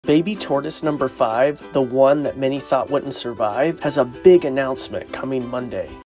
Baby tortoise number 5, the one that many thought wouldn't survive, has a big announcement coming Monday.